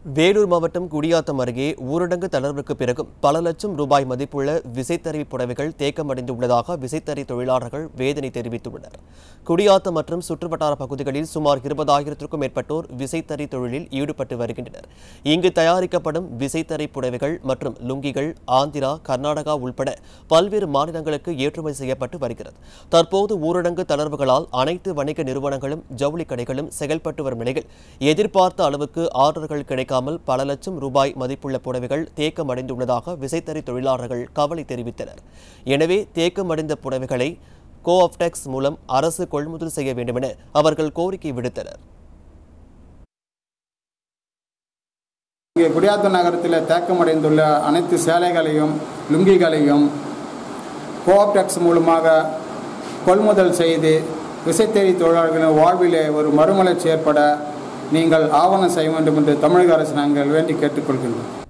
வேலூர் மாவட்டம் குடியாத்தம் அருகே ஊரடங்கு தளர்வுக்கு பிறகும் பல லட்சம் ரூபாய் மதிப்புள்ள விசைத்தறி புடவைகள் தேக்கமடைந்துள்ளதாக விசைத்தறி தொழிலாளர்கள் வேதனை தெரிவித்துள்ளனர். குடியாத்தம் மற்றும் சுற்றுவட்டார பகுதிகளில் சுமார் 20,000க்கும் மேற்பட்டோர் விசைத்தறி தொழிலில் ஈடுபட்டு வருகின்றனர். இங்கு தயாரிக்கப்படும் விசைத்தறி புடவைகள் மற்றும் லுங்கிகள் ஆந்திரா, கர்நாடகா உள்பட பல்வேறு மாநிலங்களுக்கு ஏற்றுமதி செய்யப்பட்டு வருகிறது. தற்போது ஊரடங்கு தளர்வுகளால் அனைத்து வணிக நிறுவனங்களும் ஜவுளி கடைகளும் செயல்பட்டு வரும் நிலையில் எதிர்பார்த்த அளவுக்கு ஆர்டர்கள் கிடைக்க பல லட்சம் ரூபாய் மதிப்புள்ள புடவைகள் தேக்கமடைந்துள்ளதாக விசைத்தறி தொழிலாளர்கள் கவலை தெரிவித்தனர். எனவே தேக்கமடைந்த புடவைகளை கோஆப்டெக்ஸ் மூலம் அரசு கொள்முதல் செய்ய வேண்டும் என அவர்கள் கோரிக்கை விடுத்தனர். குடியாத்தம் நகரத்தில் தேக்கமடைந்துள்ள அனைத்து சேலைகளையும் லுங்கிகளையும் கோஆப்டெக்ஸ் மூலமாக கொள்முதல் செய்து விசைத்தறி தொழிலாளர்களின் வாழ்விலே ஒரு மறுமலர்ச்சி ஏற்பட நீங்கள் ஆவணம் செய்ய வேண்டும் என்று தமிழக அரசு நாங்கள் வேண்டி கேட்டுக்கொள்கின்றோம்.